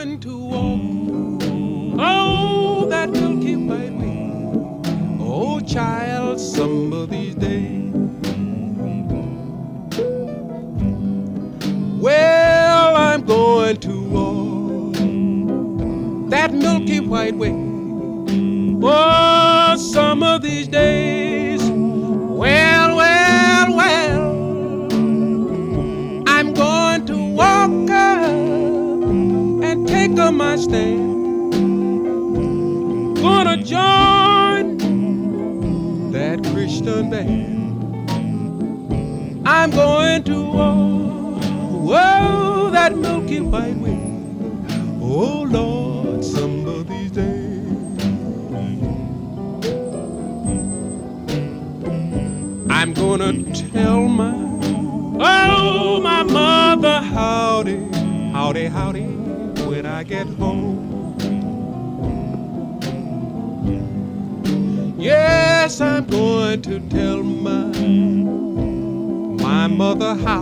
going to walk, oh, that milky white way. Oh, child, some of these days. Well, I'm going to walk that milky white way. Oh, some of these days. Well, well, well, I'm going to walk and take up my stand. Gonna join that Christian band. I'm going to walk, whoa, that milky white way. Oh, Lord, some of these days. I'm gonna tell my mother howdy, howdy, howdy when I get home. Yes, I'm going to tell my mother how.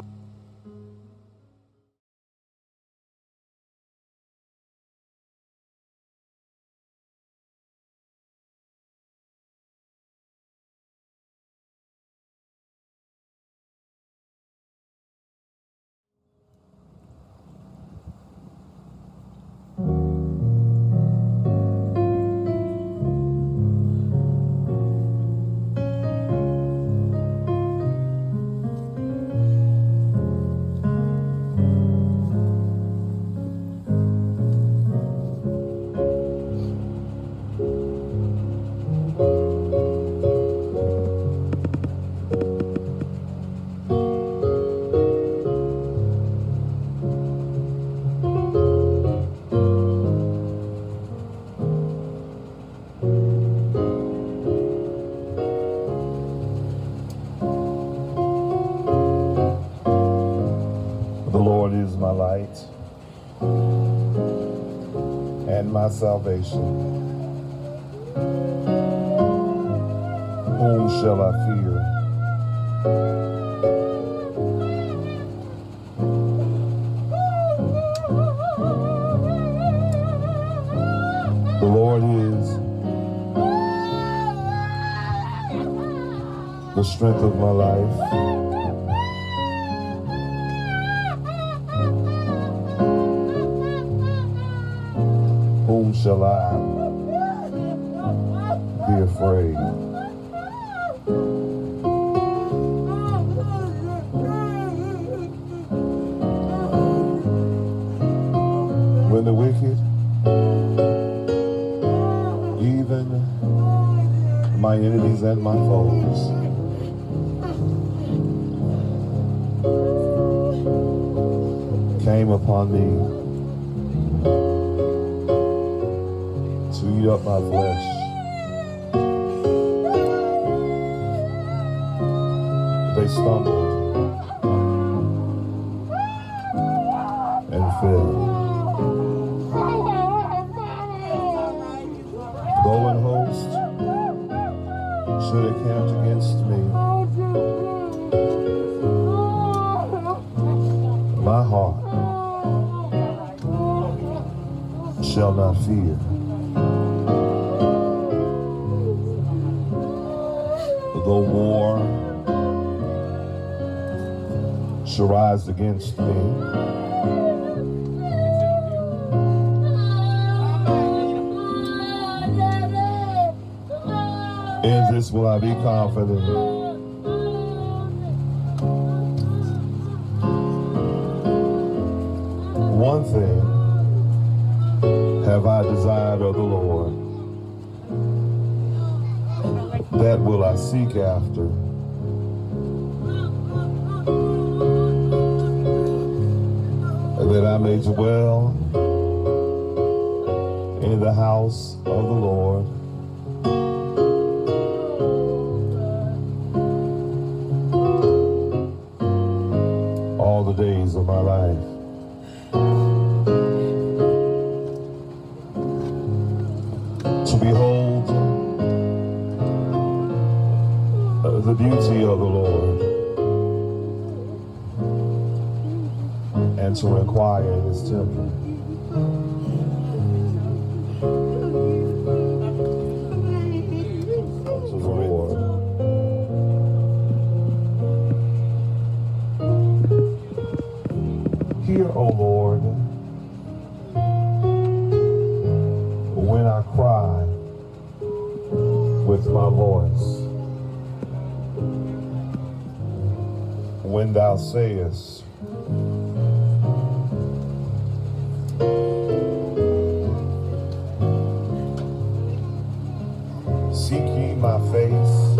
My light and my salvation. Whom shall I fear? The Lord is the strength of my life. Whom shall I be afraid? When the wicked, even my enemies and my foes, came upon me to eat up my flesh, they stumbled and fell. Though an host should encamp against me, my heart shall not fear. Though war shall rise against me, in this will I be confident. One thing have I desired of the Lord, that will I seek after, that I may dwell in the house of the Lord all the days of my life. To behold the beauty of the Lord, and to inquire in his temple. Hear, O Lord, when I cry with my voice. When thou sayest, seek ye my face,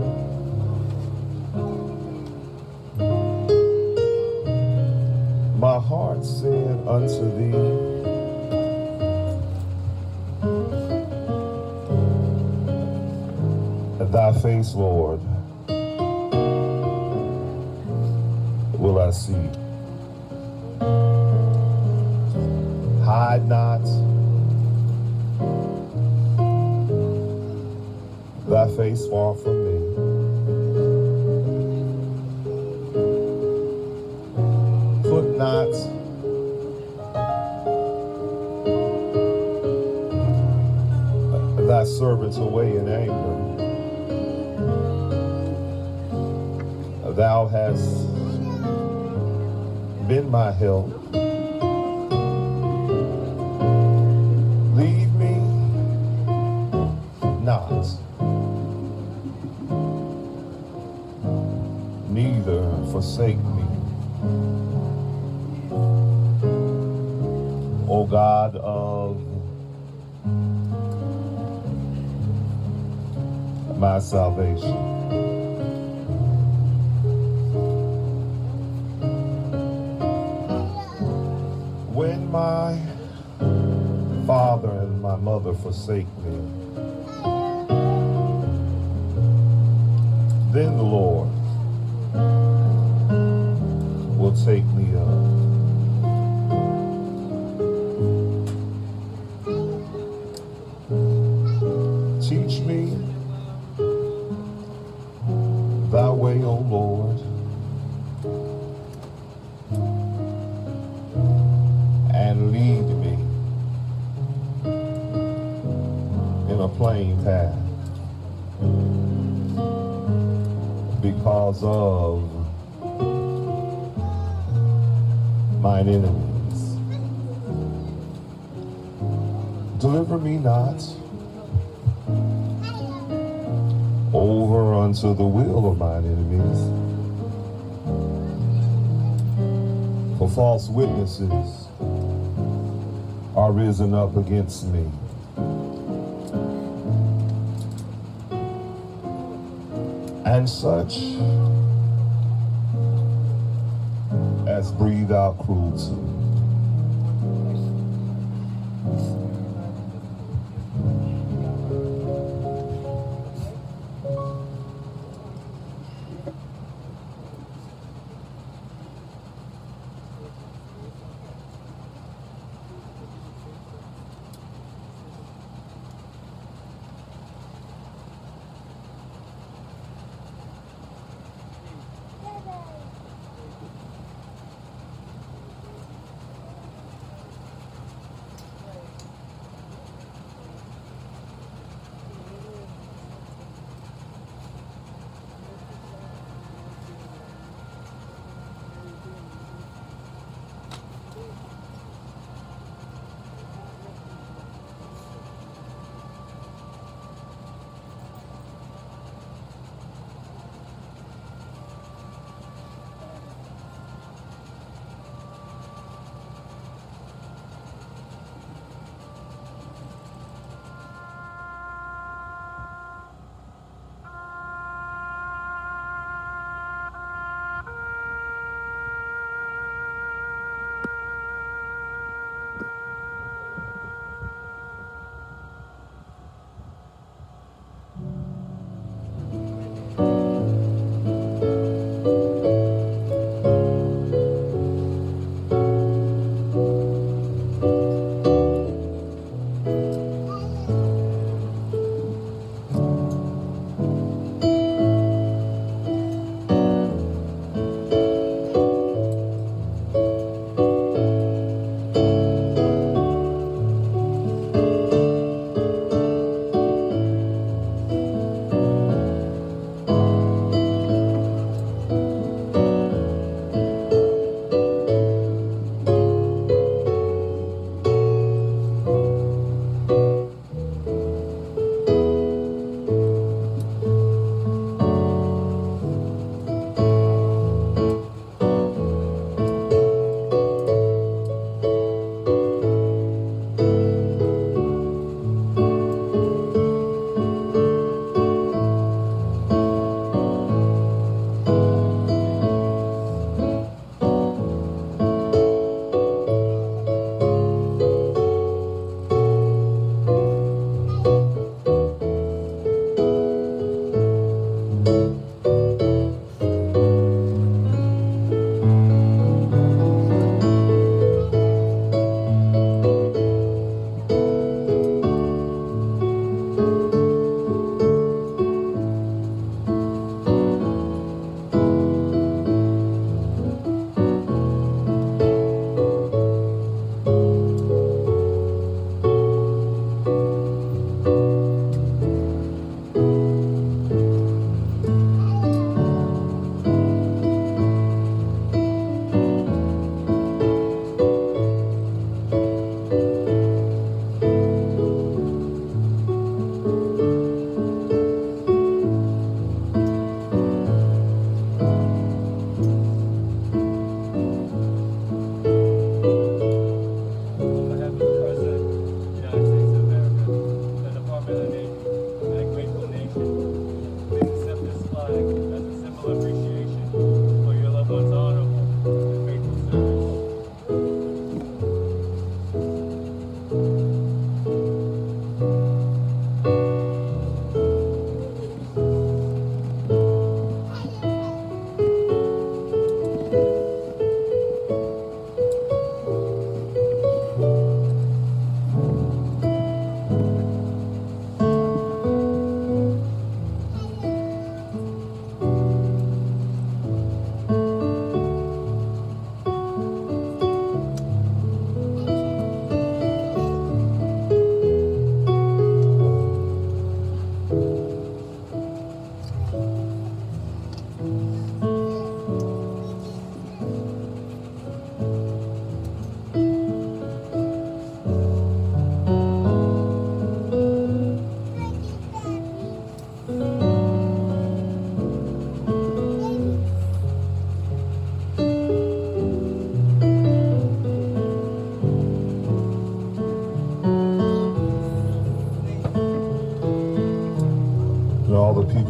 my heart said unto thee, thy face, Lord, will I see. Hide not thy face far from me. Put not thy servants away in anger. Thou hast been my help. Leave me not, neither forsake me, O God of my salvation. When my father and my mother forsake me, then the Lord will take me up. Teach me thy way, O Lord, and lead me in a plain path because of mine enemies. Deliver me not over unto the will of mine enemies, for false witnesses are risen up against me. And such as breathe out cruelty.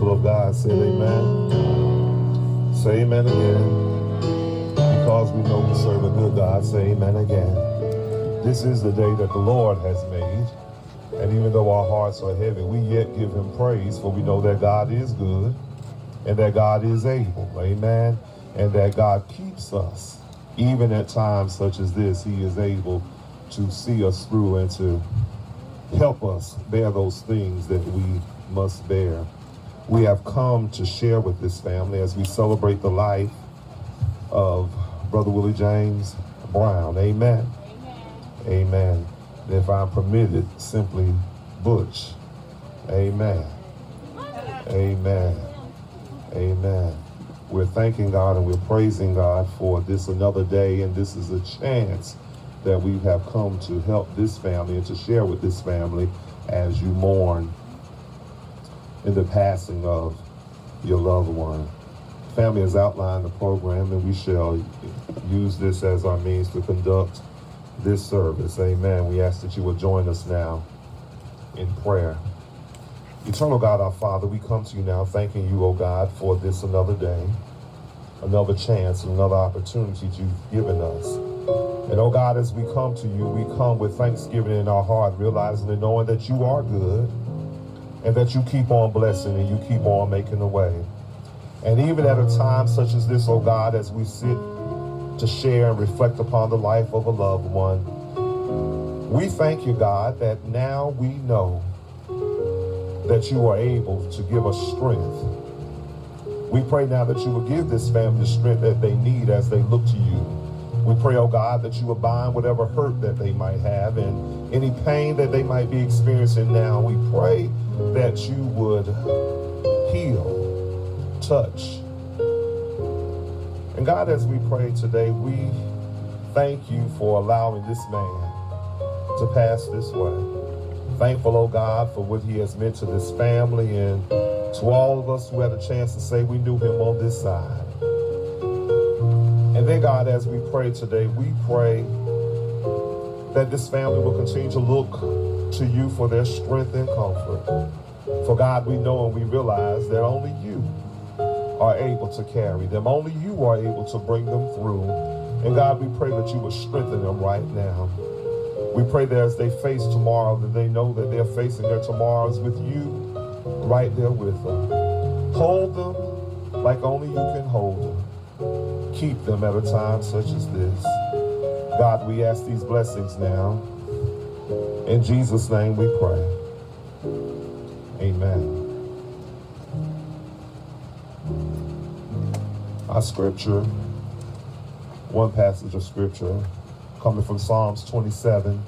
people of God said amen. Say amen again. Because we know we serve a good God, say amen again. This is the day that the Lord has made. And even though our hearts are heavy, we yet give him praise, for we know that God is good and that God is able. Amen. And that God keeps us. Even at times such as this, he is able to see us through and to help us bear those things that we must bear. We have come to share with this family as we celebrate the life of Brother Willie James Brown. Amen. Amen. Amen. And if I'm permitted, simply Butch. Amen. Amen. Amen. We're thanking God and we're praising God for this another day, and this is a chance that we have come to help this family and to share with this family as you mourn in the passing of your loved one. Family has outlined the program, and we shall use this as our means to conduct this service. Amen. We ask that you will join us now in prayer. Eternal God, our Father, we come to you now thanking you, oh God, for this another day, another chance, another opportunity you've given us. And oh God, as we come to you, we come with thanksgiving in our heart, realizing and knowing that you are good and that you keep on blessing and you keep on making a way. And even at a time such as this, oh God, as we sit to share and reflect upon the life of a loved one, we thank you, God, that now we know that you are able to give us strength. We pray now that you will give this family the strength that they need as they look to you. We pray, oh God, that you will bind whatever hurt that they might have and any pain that they might be experiencing now. We pray that you would heal, touch. And God, as we pray today, we thank you for allowing this man to pass this way. Thankful, oh God, for what he has meant to this family and to all of us who had a chance to say we knew him on this side. And then, God, as we pray today, we pray that this family will continue to look to you for their strength and comfort. For God, we know and we realize that only you are able to carry them. Only you are able to bring them through. And God, we pray that you will strengthen them right now. We pray that as they face tomorrow, that they know that they're facing their tomorrows with you right there with them. Hold them like only you can hold them. Keep them at a time such as this. God, we ask these blessings now. In Jesus' name we pray. Amen. Our scripture, one passage of scripture, coming from Psalms 27,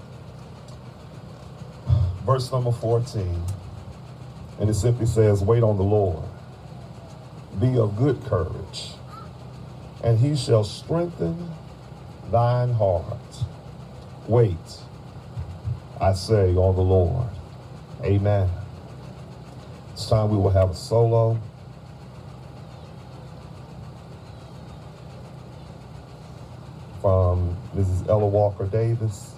verse number 14. And it simply says, wait on the Lord. Be of good courage, and he shall strengthen thine heart. Wait, I say, on the Lord. Amen. This time we will have a solo. From Mrs. Ella Walker Davis.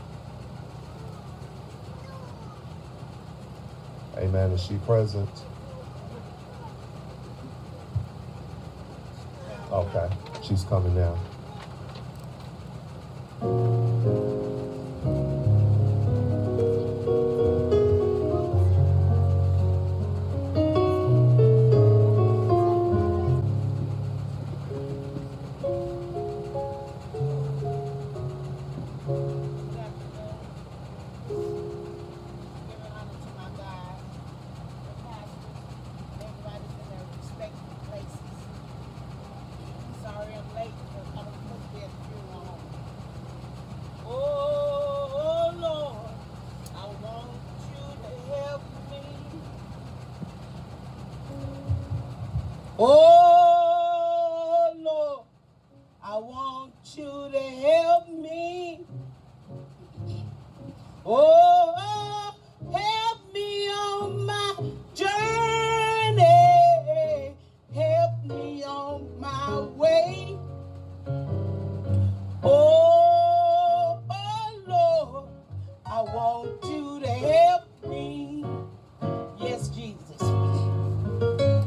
Amen. Is she present? Okay, she's coming now. Oh, Lord, I want you to help me. Oh, help me on my journey. Help me on my way. Oh, Lord, I want you to help me. Yes, Jesus.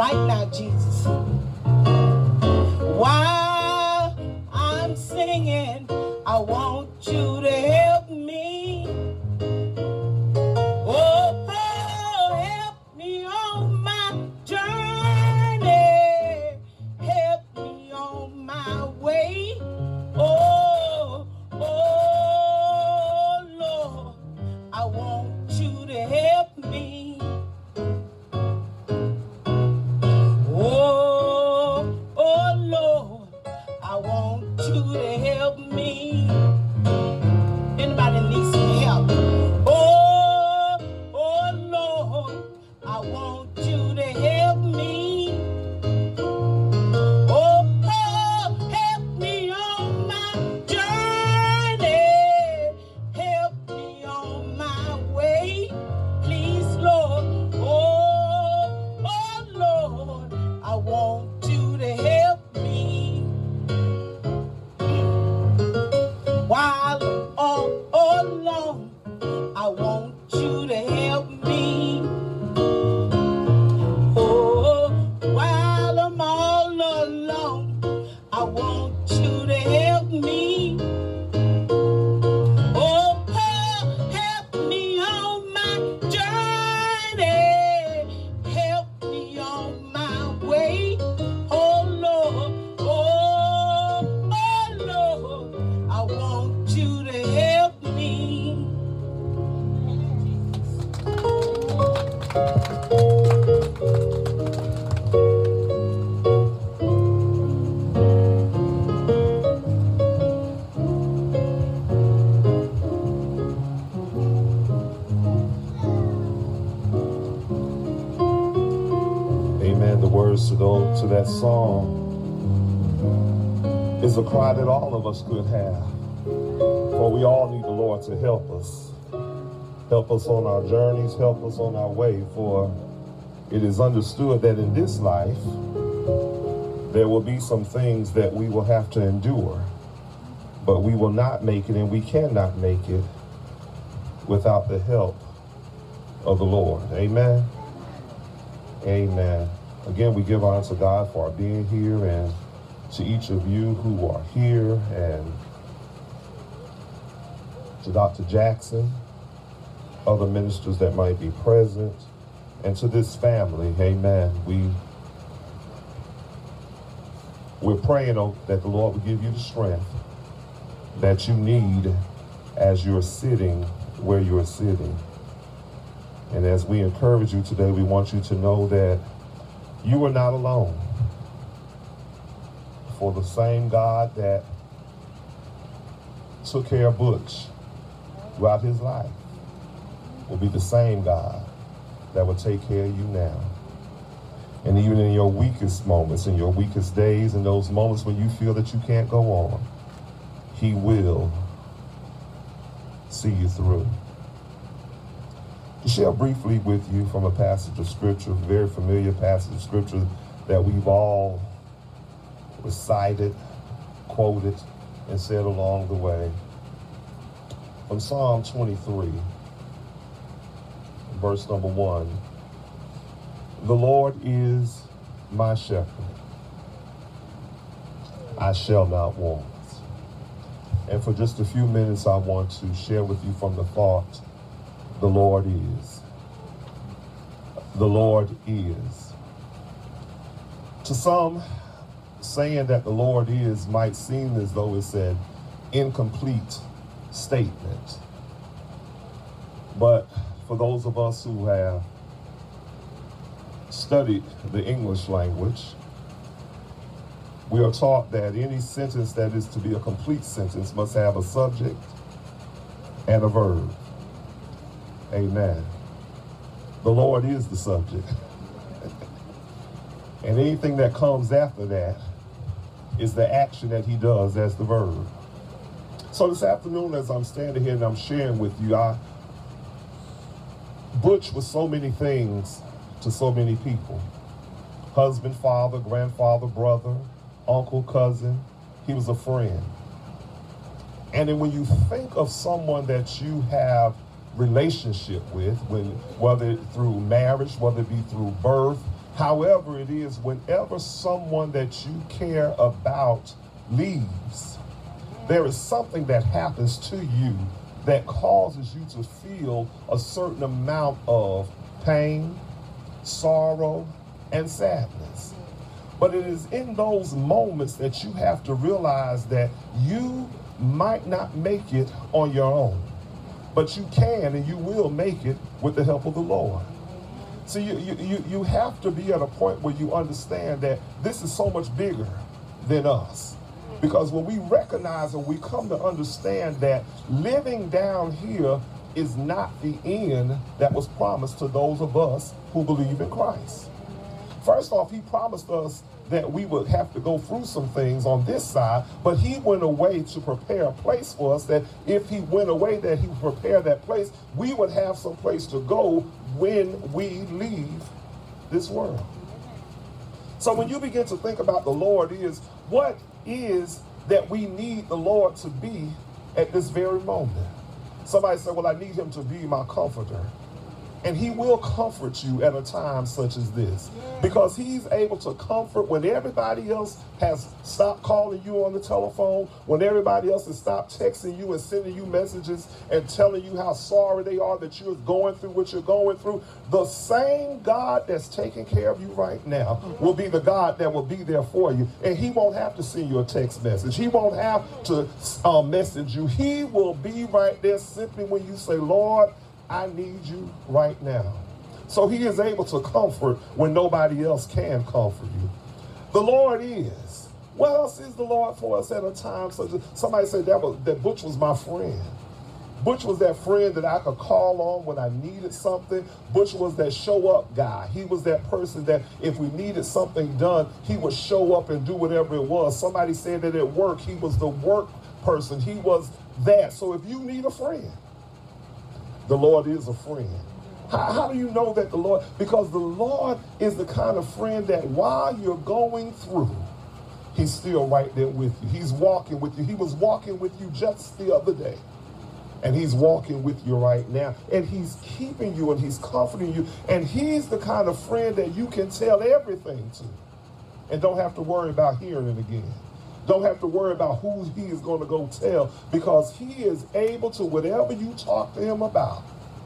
right now, Jesus. While I'm singing, I want you to help me. Oh, help me on my journey. Help me on my way. Oh, Lord, I want you to help me. Oh, Lord, I want you to help me. Anybody need some help? Oh, Lord, I want you to help me. Oh, help me on my journey. Help me on my way. Please, Lord. Oh, Lord, I want you to help me. While all alone, I want you to help me. Oh, while I'm all alone, I want you to help me. Oh, help me on my journey. Help me on my way. Oh, Lord. Oh, Lord, I want you to help me. Amen. The words to that song is a cry that all of us could have. For we all need the Lord to help us. Help us on our journeys, help us on our way. For it is understood that in this life, there will be some things that we will have to endure. But we will not make it, and we cannot make it without the help of the Lord. Amen. Amen. Again, we give honor to God for our being here, and to each of you who are here, and to Dr. Jackson, other ministers that might be present, and to this family. Amen. We're praying that the Lord will give you the strength that you need as you're sitting where you're sitting. And as we encourage you today, we want you to know that you are not alone. For the same God that took care of Butch throughout his life will be the same God that will take care of you now. And even in your weakest moments, in your weakest days, in those moments when you feel that you can't go on, he will see you through. To share briefly with you from a passage of scripture, a very familiar passage of scripture that we've all recited, quoted, and said along the way. From Psalm 23, verse number 1. The Lord is my shepherd. I shall not want. And for just a few minutes, I want to share with you from the thought, the Lord is. The Lord is. To some, saying that the Lord is might seem as though it's an incomplete statement. But for those of us who have studied the English language, we are taught that any sentence that is to be a complete sentence must have a subject and a verb. Amen. The Lord is the subject. And anything that comes after that is the action that he does as the verb. So this afternoon, as I'm standing here and I'm sharing with you, Butch was so many things to so many people. Husband, father, grandfather, brother, uncle, cousin. He was a friend. And then when you think of someone that you have relationship with, whether through marriage, whether it be through birth, However it is, whenever someone that you care about leaves, there is something that happens to you that causes you to feel a certain amount of pain, sorrow, and sadness. But it is in those moments that you have to realize that you might not make it on your own, but you can and you will make it with the help of the Lord. So you have to be at a point where you understand that this is so much bigger than us. Because when we recognize and we come to understand that living down here is not the end that was promised to those of us who believe in Christ. First off, he promised us that we would have to go through some things on this side, but he went away to prepare a place for us, that if he went away, that he would prepare that place, we would have some place to go when we leave this world. So when you begin to think about the Lord is, what is that we need the Lord to be at this very moment? Somebody said, well, I need him to be my comforter. And he will comfort you at a time such as this, because he's able to comfort when everybody else has stopped calling you on the telephone, when everybody else has stopped texting you and sending you messages and telling you how sorry they are that you're going through what you're going through. The same God that's taking care of you right now will be the God that will be there for you. And he won't have to send you a text message. He won't have to message you. He will be right there simply when you say, Lord, I need you right now. So he is able to comfort when nobody else can comfort you. The Lord is. What else is the Lord for us at a time such as, somebody said that Butch was my friend. Butch was that friend that I could call on when I needed something. Butch was that show up guy. He was that person that if we needed something done, he would show up and do whatever it was. Somebody said that at work, he was the work person. He was that. So if you need a friend, the Lord is a friend. How do you know that the Lord? Because the Lord is the kind of friend that while you're going through, he's still right there with you. He's walking with you. He was walking with you just the other day. And he's walking with you right now. And he's keeping you and he's comforting you. And he's the kind of friend that you can tell everything to and don't have to worry about hearing it again. Don't have to worry about who he is going to go tell, because he is able to, whatever you talk to him about,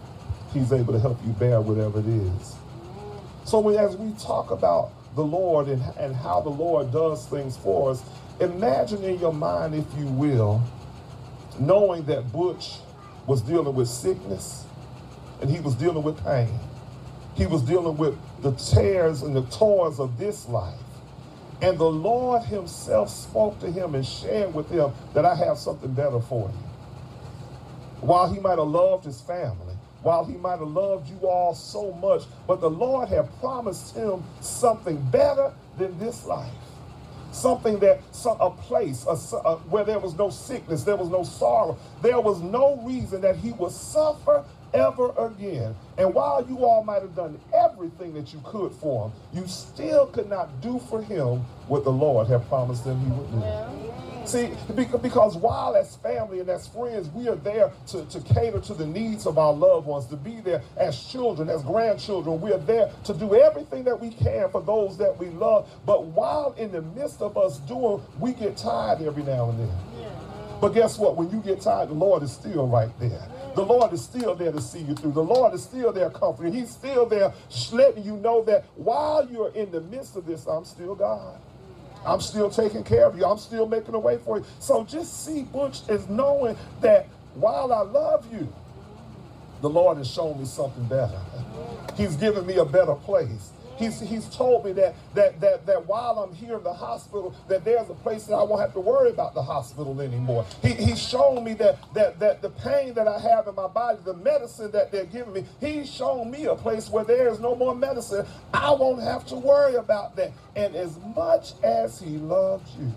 he's able to help you bear whatever it is. So as we talk about the Lord and how the Lord does things for us, imagine in your mind, if you will, knowing that Butch was dealing with sickness and he was dealing with pain. He was dealing with the tears and the toils of this life. And the Lord himself spoke to him and shared with him that I have something better for you. While he might have loved his family, while he might have loved you all so much, but the Lord had promised him something better than this life. Something that, a place where there was no sickness, there was no sorrow, there was no reason that he would suffer ever again. And while you all might have done everything that you could for him, you still could not do for him what the Lord had promised him he would do. See, because while as family and as friends, we are there to cater to the needs of our loved ones, to be there as children, as grandchildren. We are there to do everything that we can for those that we love. But while in the midst of us doing, we get tired every now and then. But guess what? When you get tired, the Lord is still right there. The Lord is still there to see you through. The Lord is still there comforting. He's still there letting you know that while you're in the midst of this, I'm still God. I'm still taking care of you. I'm still making a way for you. So just see Butch as knowing that while I love you, the Lord has shown me something better. He's given me a better place. He's told me that while I'm here in the hospital, that there's a place that I won't have to worry about the hospital anymore. He's shown me that the pain that I have in my body, the medicine that they're giving me, he's shown me a place where there is no more medicine. I won't have to worry about that. And as much as he loves you,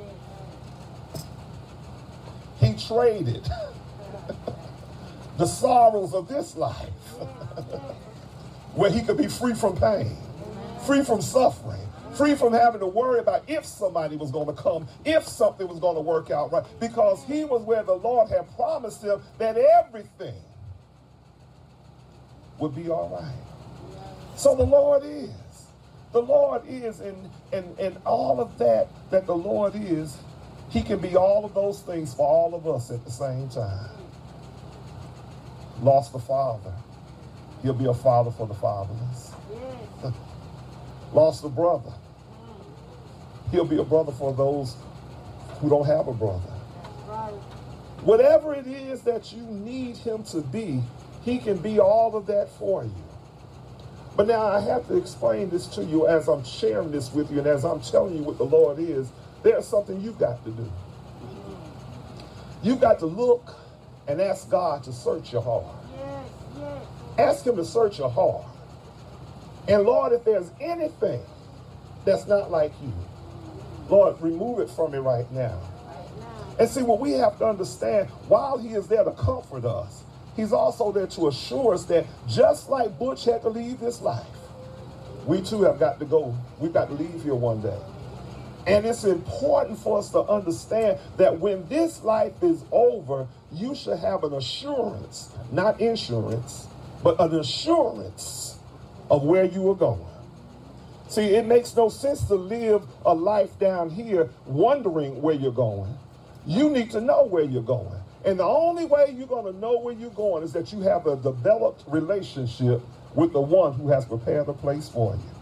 he traded the sorrows of this life where he could be free from pain, free from suffering, free from having to worry about if somebody was going to come, if something was going to work out right, because he was where the Lord had promised him that everything would be all right. So the Lord is. the Lord is, and all of that the Lord is, he can be all of those things for all of us at the same time. Lost a father, he'll be a father for the fatherless. Lost a brother, he'll be a brother for those who don't have a brother. Whatever it is that you need him to be, he can be all of that for you. But now I have to explain this to you as I'm sharing this with you, and as I'm telling you what the Lord is, there's something you've got to do. You've got to look and ask God to search your heart. Ask him to search your heart. And Lord, if there's anything that's not like you, Lord, remove it from me right now. And see, what we have to understand, while he is there to comfort us, he's also there to assure us that just like Butch had to leave this life, we too have got to go. We've got to leave here one day. And it's important for us to understand that when this life is over, you should have an assurance, not insurance, but an assurance of where you are going. See, it makes no sense to live a life down here wondering where you're going. You need to know where you're going. And the only way you're going to know where you're going is that you have a developed relationship with the one who has prepared a place for you.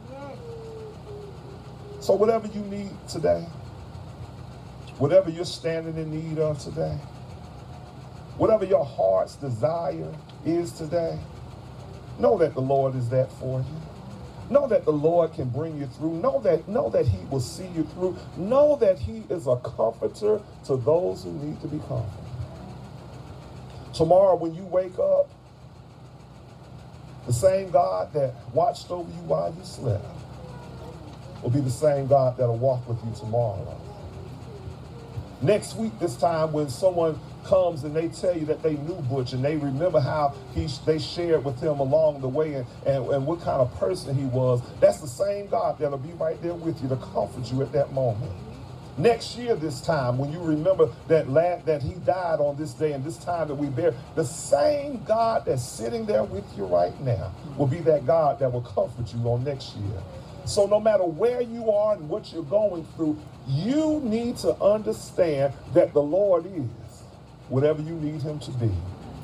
So whatever you need today, whatever you're standing in need of today, whatever your heart's desire is today, know that the Lord is that for you. Know that the Lord can bring you through. Know that he will see you through. Know that he is a comforter to those who need to be comforted. Tomorrow when you wake up, the same God that watched over you while you slept will be the same God that'll walk with you tomorrow. Next week, this time, when someone comes and they tell you that they knew Butch and they remember how they shared with him along the way and what kind of person he was, that's the same God that'll be right there with you to comfort you at that moment. Next year, this time, when you remember that he died on this day and this time that we bear, the same God that's sitting there with you right now will be that God that will comfort you on next year. So no matter where you are and what you're going through, you need to understand that the Lord is whatever you need him to be.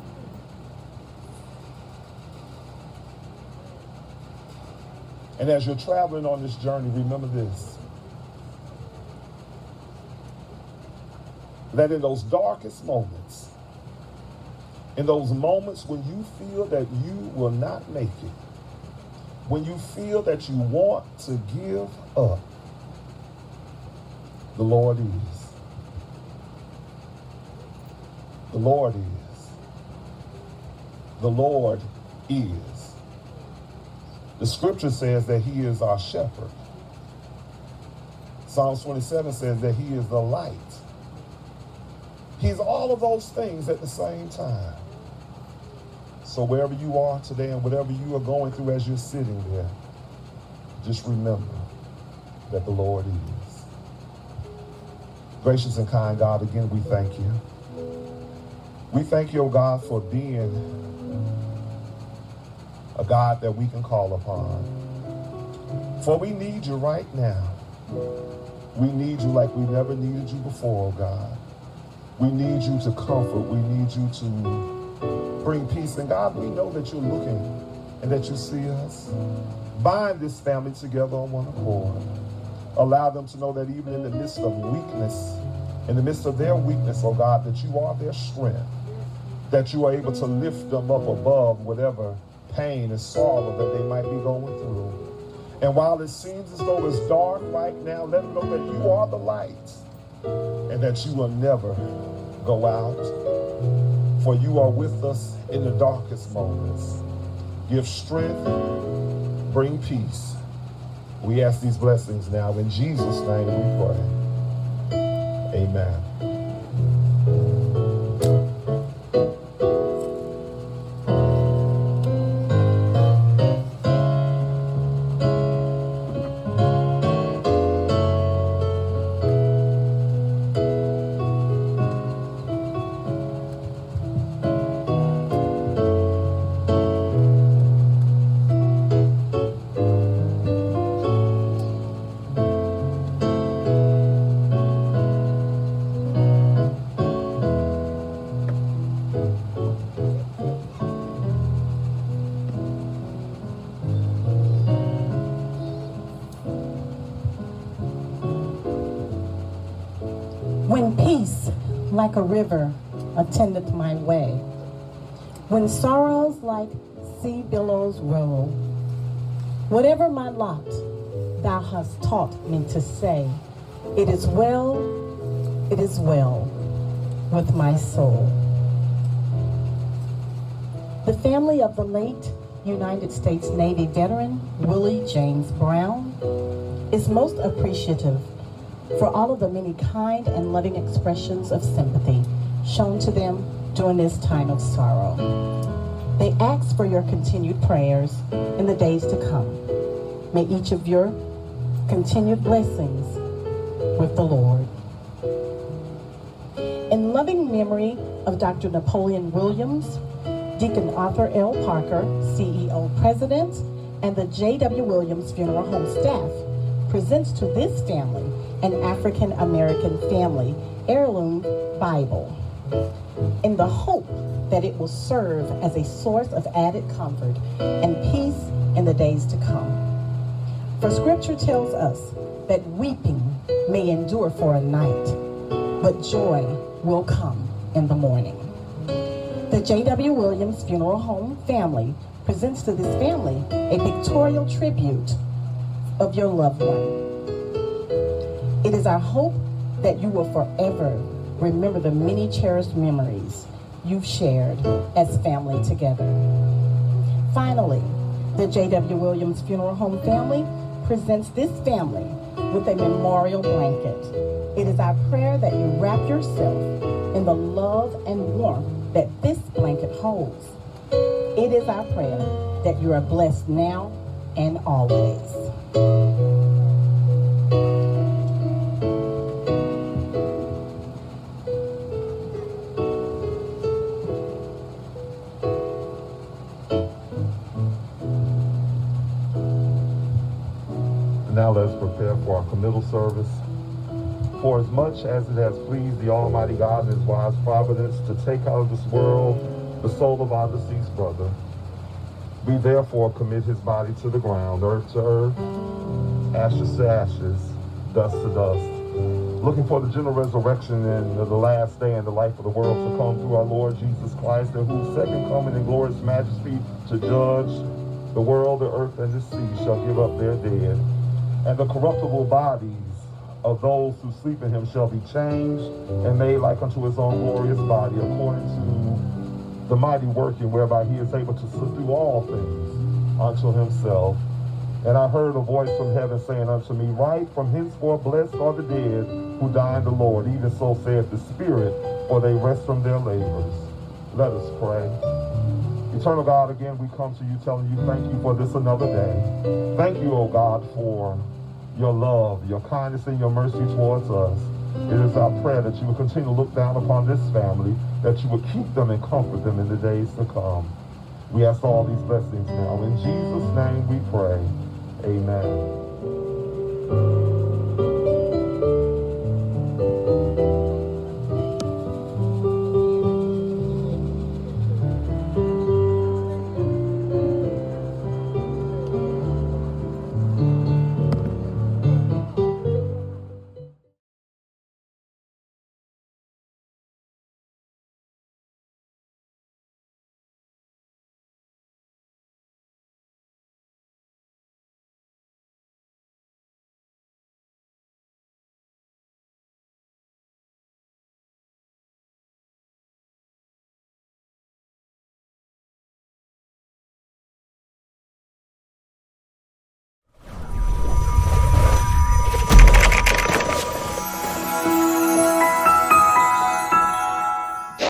And as you're traveling on this journey, remember this, that in those darkest moments, in those moments when you feel that you will not make it, when you feel that you want to give up, the Lord is. The Lord is. The Lord is. The scripture says that he is our shepherd. Psalms 27 says that he is the light. He's all of those things at the same time. So wherever you are today and whatever you are going through as you're sitting there, just remember that the Lord is. Gracious and kind God, again, we thank you. We thank you, oh God, for being a God that we can call upon. For we need you right now. We need you like we never needed you before, oh God. We need you to comfort. We need you to bring peace. And God, we know that you're looking and that you see us. Bind this family together on one accord. Allow them to know that even in the midst of weakness, in the midst of their weakness, oh God, that you are their strength, that you are able to lift them up above whatever pain and sorrow that they might be going through. And while it seems as though it's dark right now, let them know that you are the light and that you will never go out. For you are with us in the darkest moments. Give strength, bring peace. We ask these blessings now in Jesus' name we pray. Amen. When peace, like a river, attendeth my way, when sorrows like sea billows roll, whatever my lot, thou hast taught me to say, it is well with my soul. The family of the late United States Navy veteran, Willie James Brown, is most appreciative for all of the many kind and loving expressions of sympathy shown to them during this time of sorrow. They ask for your continued prayers in the days to come. May each of your continued blessings with the Lord. In loving memory of Dr. Napoleon Williams, Deacon Arthur L. Parker, CEO President, and the J.W. Williams Funeral Home staff presents to this family an African American family heirloom Bible, in the hope that it will serve as a source of added comfort and peace in the days to come. For Scripture tells us that weeping may endure for a night, but joy will come in the morning. The J.W. Williams Funeral Home family presents to this family a pictorial tribute of your loved one. It is our hope that you will forever remember the many cherished memories you've shared as family together. Finally, the J.W. Williams Funeral Home family presents this family with a memorial blanket. It is our prayer that you wrap yourself in the love and warmth that this blanket holds. It is our prayer that you are blessed now and always. Now let's prepare for our committal service. For as much as it has pleased the Almighty God and His wise providence to take out of this world the soul of our deceased brother, we therefore commit his body to the ground, earth to earth, ashes to ashes, dust to dust, looking for the general resurrection and the last day and the life of the world to come through our Lord Jesus Christ, and whose second coming in glorious majesty to judge the world, the earth, and the sea shall give up their dead. And the corruptible bodies of those who sleep in him shall be changed and made like unto his own glorious body, according to the mighty working whereby he is able to subdue all things unto himself. And I heard a voice from heaven saying unto me, Write, from henceforth blessed are the dead who die in the Lord, even so saith the Spirit, for they rest from their labors. Let us pray. Eternal God, again we come to you telling you thank you for this another day. Thank you, O God, for your love, your kindness, and your mercy towards us. It is our prayer that you will continue to look down upon this family, that you will keep them and comfort them in the days to come. We ask all these blessings now. In Jesus' name we pray. Amen.